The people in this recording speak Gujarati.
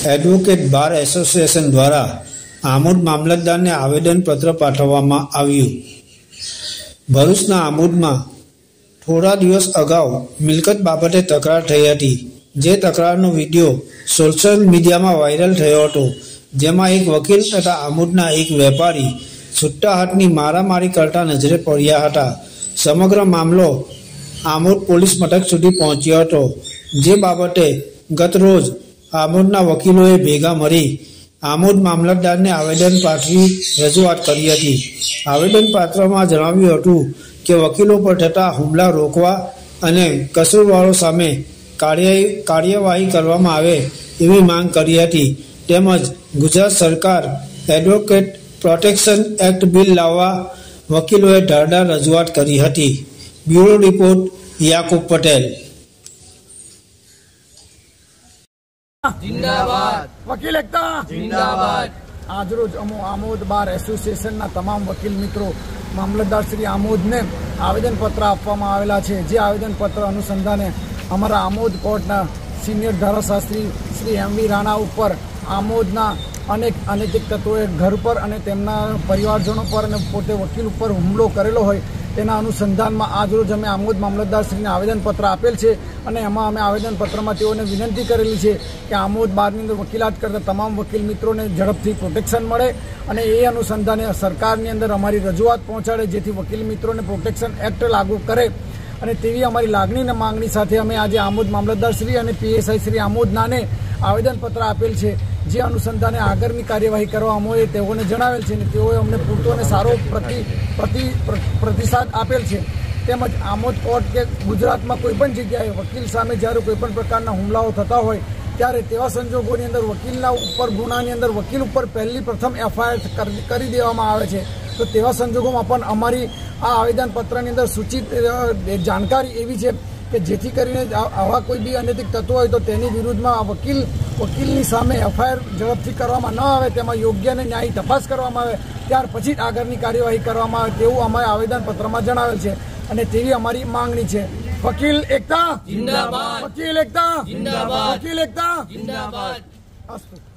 એડવોકેટ બાર એસોસિએશન દ્વારા આમોદ મામલતદારને આવેદનપત્ર પાઠવવામાં આવ્યું। ભરૂચના આમોદમાં થોડા દિવસ અગાઉ મિલકત બાબતે તકરાર થઈ હતી, જે તકરારનો વિડીયો સોશિયલ મીડિયામાં વાયરલ થયો હતો, જેમાં એક વકીલ તથા આમોદના એક વેપારી છૂટા હાથની મારામારી કરતા નજરે પડ્યા હતા। સમગ્ર મામલો આમોદ પોલીસ મથક સુધી પહોંચ્યો હતો, જે બાબતે ગત રોજ આમોદના વકીલોએ ભેગા મળી આમોદ મામલતદારને આવેદન પાઠવી રજૂઆત કરી હતી। આવેદનપત્રમાં જણાવ્યું હતું કે વકીલો પર થતા હુમલા રોકવા અને કસૂરવારો સામે કાર્યવાહી કરવામાં આવે એવી માંગ કરી હતી, તેમજ ગુજરાત સરકાર એડવોકેટ પ્રોટેક્શન એક્ટ બિલ લાવવા વકીલોએ ધારદાર રજૂઆત કરી હતી। Bureau report Yakub Patel. जिंदाबाद वकील एकता जिंदाबाद। आज रोज आमोद बार एसोसिएशन तमाम वकील मित्रों मामलतदार श्री आमोद ने आवेदन पत्र आपवामां आवेला छे। जे आवेदन पत्र अनुसंधाने अमरा आमोद कोर्टना सीनियर धाराशास्त्री श्री एम.वी. राणा पर आमोदना अनेक अनैतिक तत्वोए घर पर अने तेमना परिवारजनों पर अने पोते वकील पर हुमलो करेलो होय तेना अनुसंधान में आज रोज अमे आमोद मामलतदार श्री ने आवेदन पत्र आपेल छे अने एमां अमे आवेदन पत्र में तेओने विनंती करेली छे कि आमोद बारनी अंदर वकीलात करता तमाम वकील मित्रों ने झड़पथी प्रोटेक्शन मळे अने ए अनुसंधाने सरकारनी अंदर अमारी रजूआत पहोंचाडे, जेथी वकील मित्रों ने प्रोटेक्शन एक्ट लागू करे અને તેવી અમારી લાગણી અને માંગણી સાથે અમે આજે આમોદ મામલતદાર શ્રી અને પીએસઆઈ શ્રી આમોદનાને આવેદનપત્ર આપેલ છે, જે અનુસંધાને આગળની કાર્યવાહી કરવા અમોએ તેઓને જણાવેલ છે અને તેઓએ અમને પૂરતો અને સારો પ્રતિસાદ આપેલ છે। તેમજ આમોદ કોર્ટ કે ગુજરાતમાં કોઈપણ જગ્યાએ વકીલ સામે જ્યારે કોઈપણ પ્રકારના હુમલાઓ થતા હોય ત્યારે તેવા સંજોગોની અંદર વકીલના ઉપર ગુનાની અંદર વકીલ ઉપર પ્રથમ એફઆઈઆર કરી દેવામાં આવે છે। તો તેવા સંજોગોમાં પણ અમારી આ આવેદનપત્રની અંદર સૂચિત જાણકારી એવી છે કે જેથી કરીને આવા કોઈ બી અનૈતિક તત્વો હોય તો તેની વિરુદ્ધમાં વકીલની સામે એફઆઈઆર ઝડપથી કરવામાં ન આવે, તેમાં યોગ્ય અને ન્યાયી તપાસ કરવામાં આવે, ત્યાર પછી જ આગળની કાર્યવાહી કરવામાં આવે તેવું અમારે આવેદનપત્રમાં જણાવેલ છે અને તેવી અમારી માંગણી છે। વકીલ એકતા जिंदाबाद, વકીલ એકતા जिंदाबाद, વકીલ એકતા जिंदाबाद। અસ્તુ।